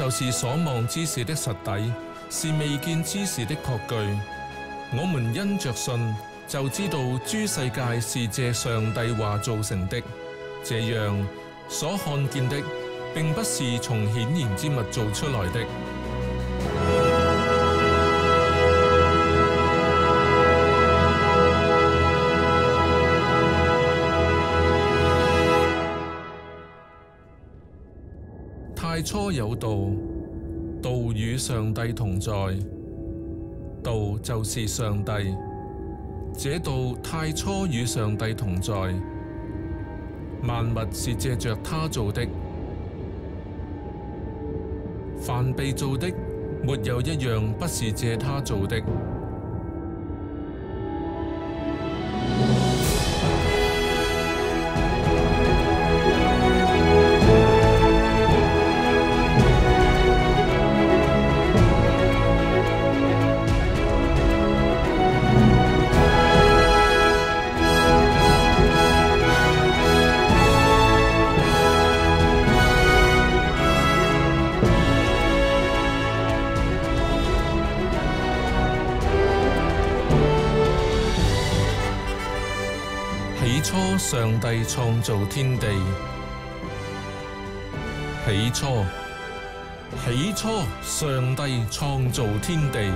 就是所望之事的實底，是未見之事的確據。我們因着信，就知道諸世界是借上帝話造成的，這樣所看見的並不是從顯然之物造出來的。太初有道，道與上帝同在，道就是上帝。這道太初與上帝同在，萬物是借着他造的，凡被造的，沒有一樣不是借他造的。起初上帝創造天地，起初上帝創造天地。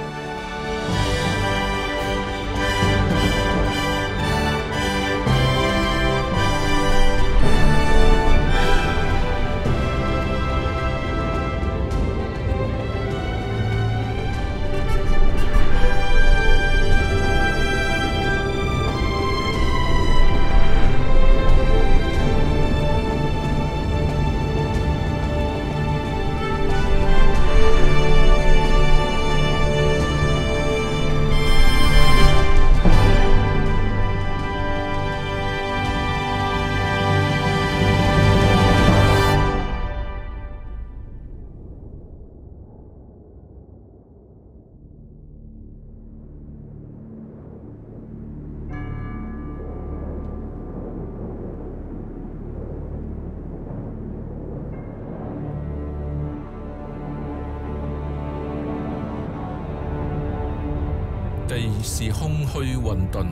地是空虛混沌，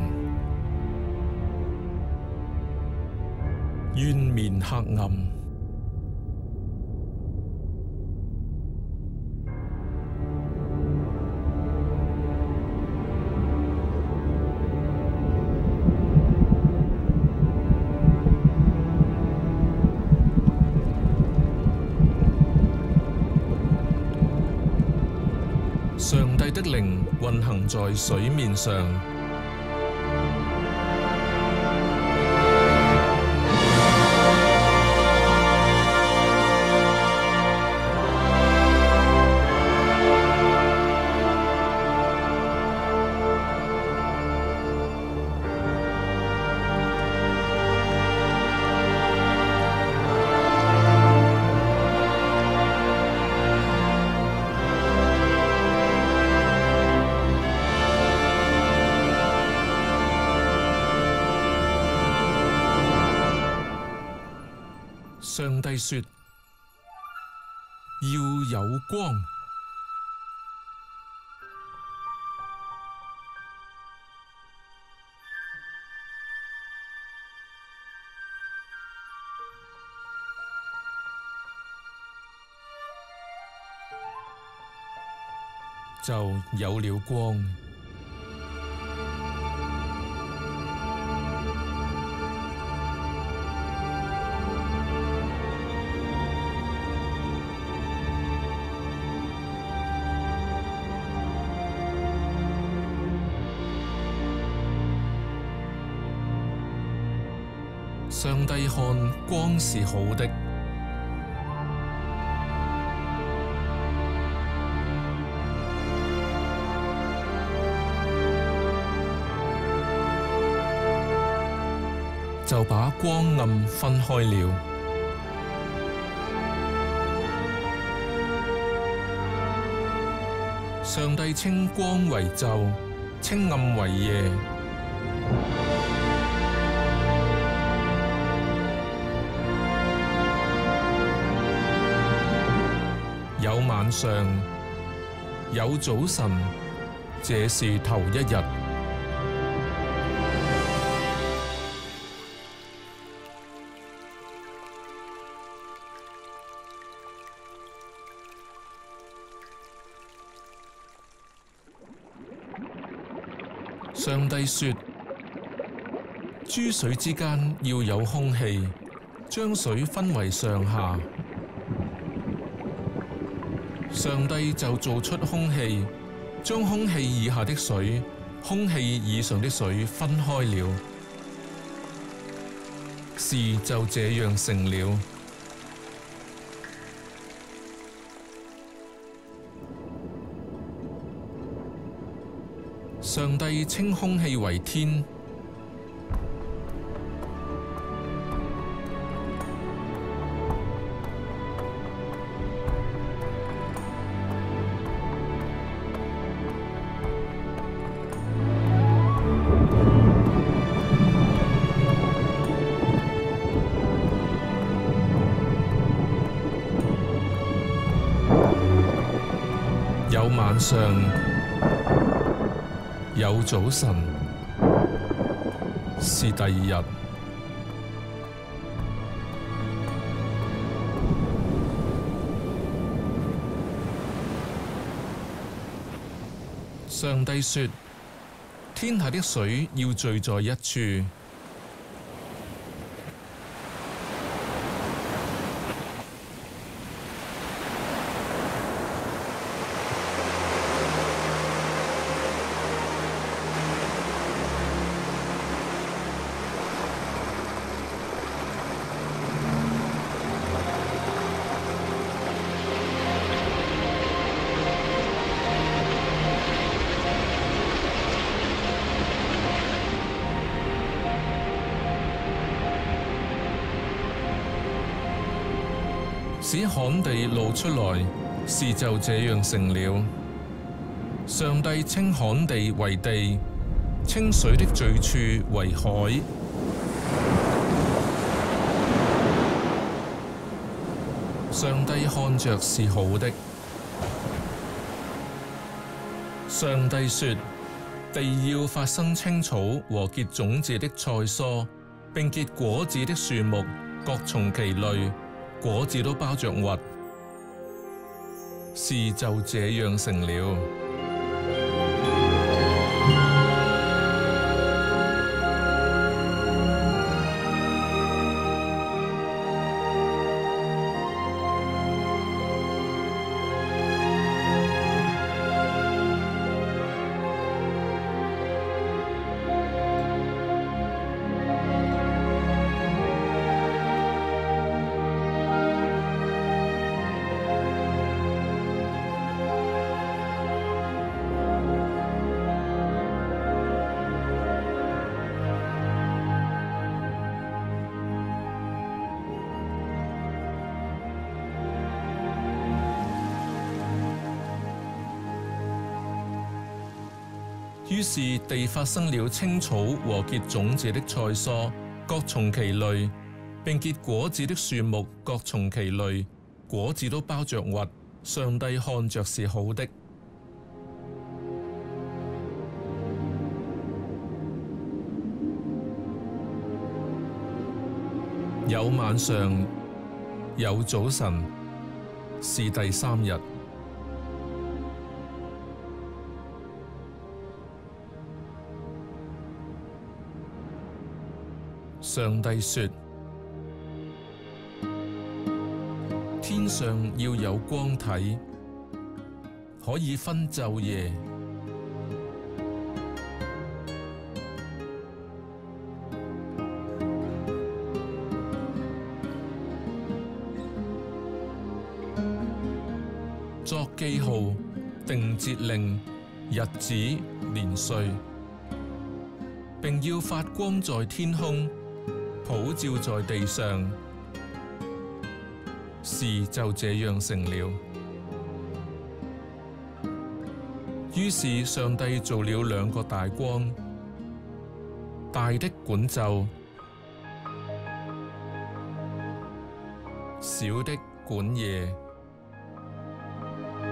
淵面黑暗。上帝的靈運行在水面上，上帝說：要有光。就有了光。上帝看光是好的，就把光暗分開了。上帝稱光為晝，稱暗為夜。 晚上，有早晨，這是頭一日。上帝說：諸水之間要有空氣，將水分為上下。上帝就造出空氣，將空氣以下的水、空氣以上的水分開了。事就這樣成了。上帝稱空氣為天。有晚上，有早晨，是第二日。上帝說：天下的水要聚在一處。使旱地露出來，事就這樣成了。上帝稱旱地為地，稱水的聚處為海。上帝看着是好的。上帝說：地要發生青草和結種子的菜蔬，並結果子的樹木，各從其類。果子都包着核，事就這樣成了。於是地發生了青草和結種子的菜蔬，各從其類，並結果子的樹木，各從其類，果子都包着核。上帝看着是好的。有晚上，有早晨，是第三日。上帝說：天上要有光體，可以分晝夜。作記號，定節令、日子、年歲，並要發光在天空，普照在地上。事就這樣成了。於是上帝造了兩個大光，大的管晝，小的管夜。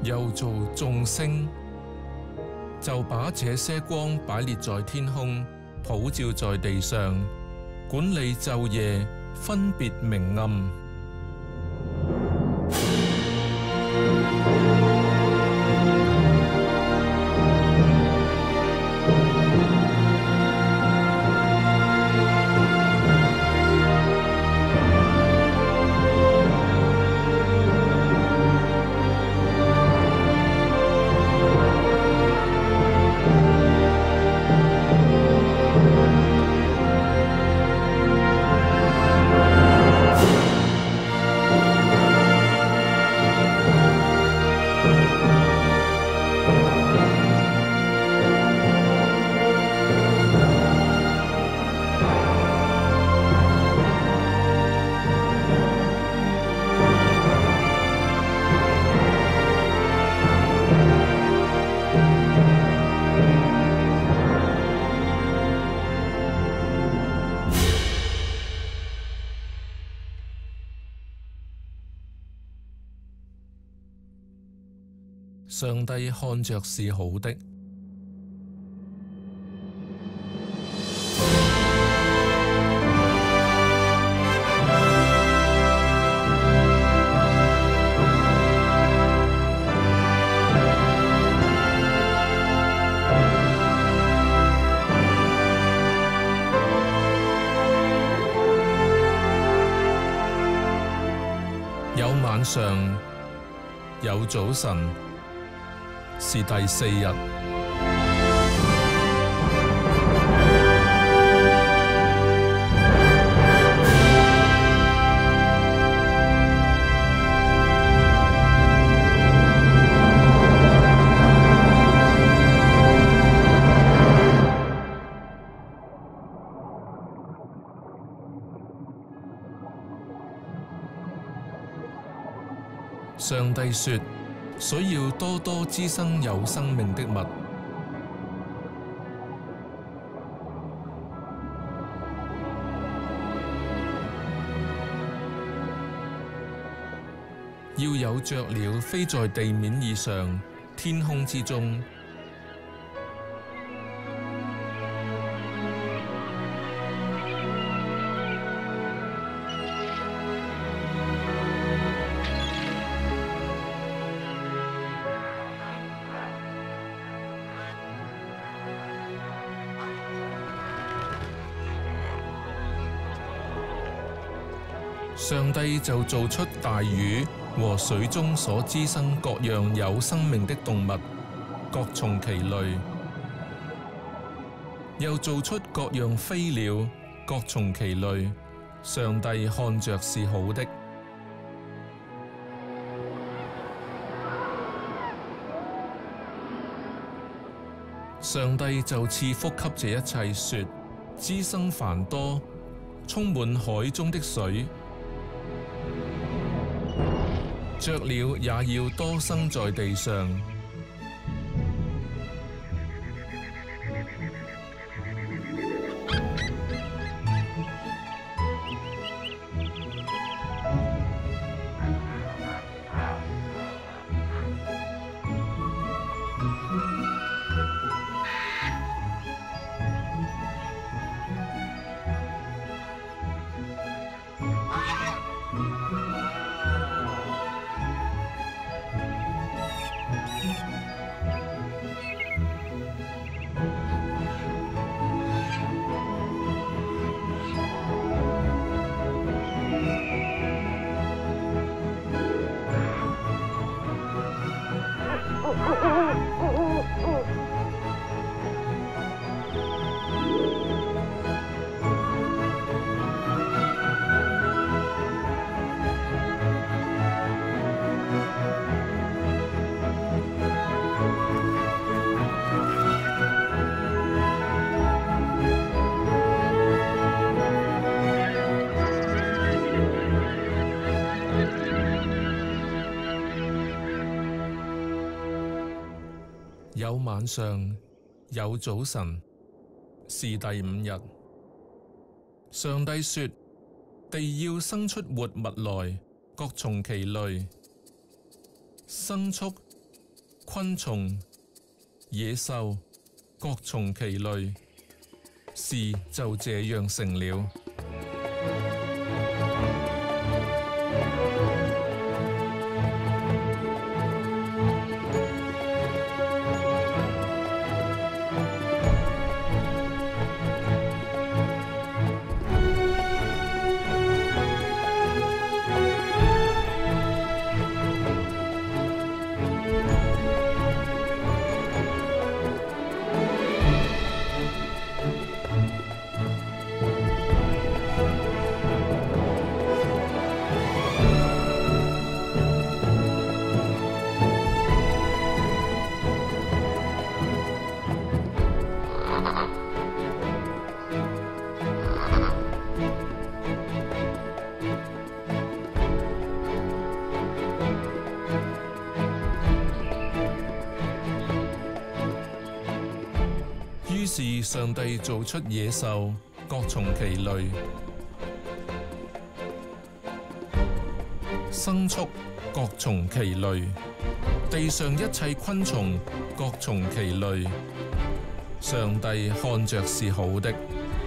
又造眾星，就把這些光擺列在天空，普照在地上，管理晝夜，分別明暗。上帝看着是好的。有晚上，有早晨，是第4日。上帝說：所要多多滋生有生命的物。要有雀鳥飛在地面以上，天空之中。上帝就造出大魚和水中所滋生各樣有生命的動物，各從其類；又造出各樣飛鳥，各從其類。上帝看着是好的。上帝就賜福給這一切，說：滋生繁多，充滿海中的水。雀鳥也要多生在地上。有晚上，有早晨，是第5日。上帝說：地要生出活物來，各從其類，牲畜、 昆蟲、野獸，各從其類。事就這樣成了。於是上帝造出野獸，各從其類；牲畜，各從其類；地上一切昆蟲，各從其類。上帝看着是好的。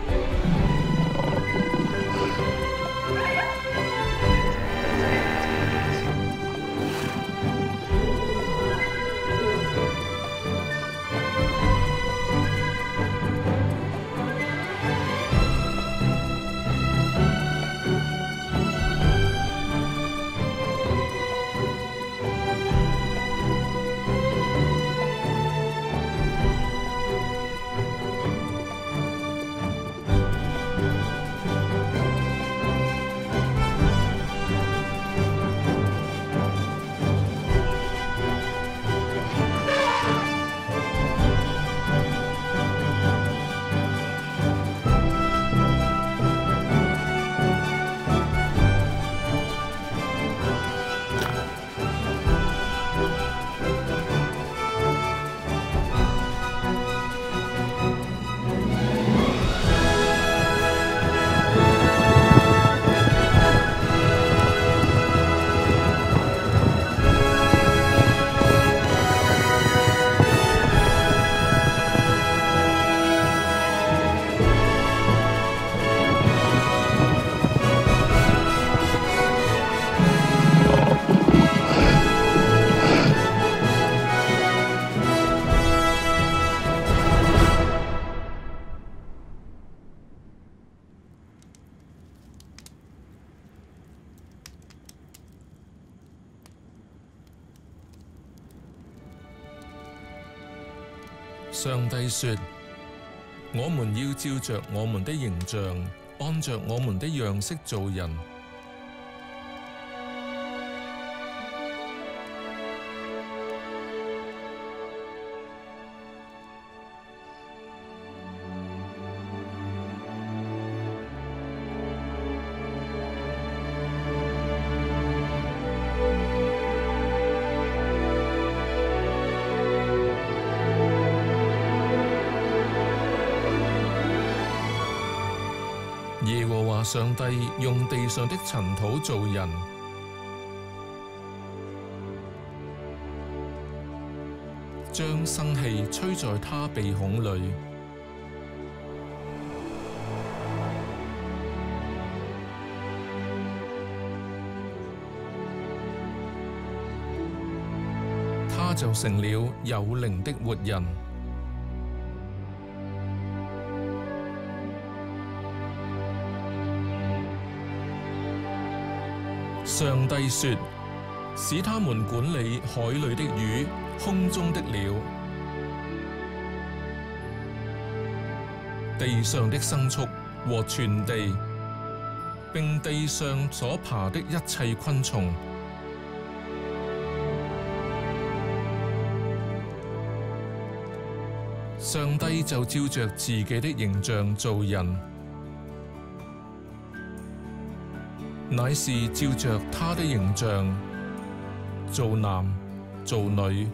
上帝說：我們要照着我們的形象，按着我們的樣式造人。耶和華上帝用地上的塵土造人，將生氣吹在他鼻孔裏。他就成了有靈的活人。上帝說：使他們管理海裏的魚、空中的鳥、地上的牲畜和全地，並地上所爬的一切昆蟲。上帝就照着自己的形象造人，乃是照着他的形象，造男造女。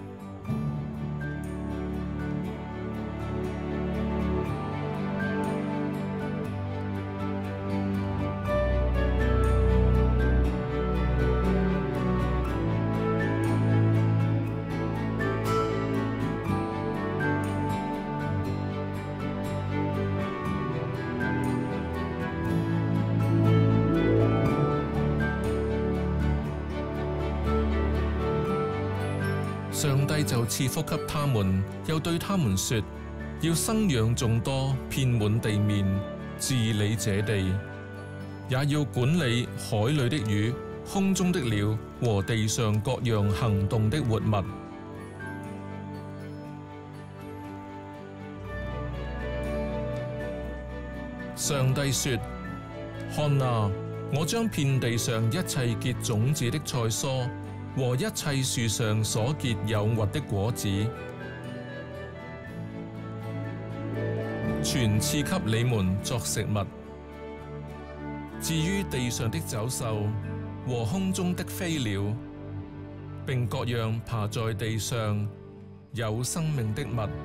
帝就賜福給他們，又對他們說：要生養眾多，遍滿地面，治理這地，也要管理海裏的魚、空中的鳥和地上各樣行動的活物。上帝說：看啊，我將遍地上一切結種子的菜蔬和一切樹上所結有核的果子，全賜給你們作食物。至於地上的走獸和空中的飛鳥，並各樣爬在地上有生命的物，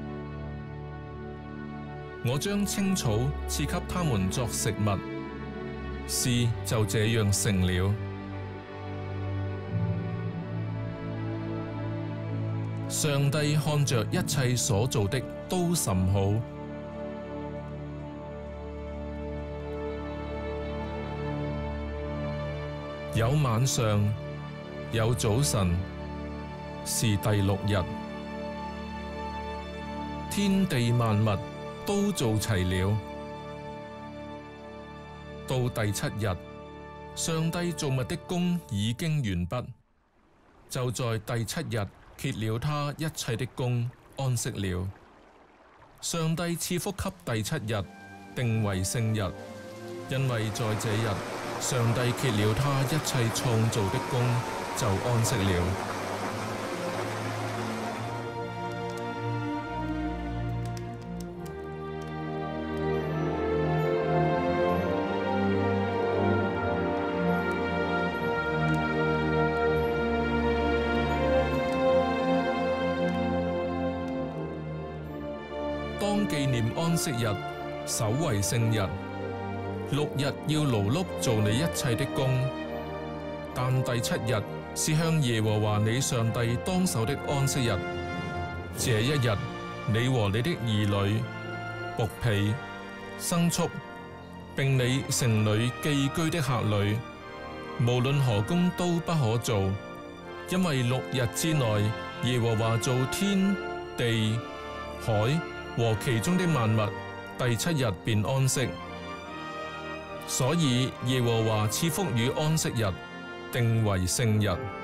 我將青草賜給他們作食物。事就這樣成了。上帝看着一切所做的都甚好。有晚上，有早晨，是第6日。天地萬物都做齊了。到第7日，上帝造物的工已經完畢，就在第7日歇了他一切的工，安息了。上帝賜福給第7日，定為聖日，因為在這日，上帝歇了他一切創造的工，就安息了。當紀念安息日，守為聖日。6日要勞碌做你一切的工，但第7日是向耶和華你上帝當守的安息日。這一日，你和你的兒女、僕婢、牲畜，並你城裏寄居的客旅，無論何工都不可做，因為6日之內，耶和華造天地海和其中的萬物，第7日便安息。所以耶和華賜福與安息日，定為聖日。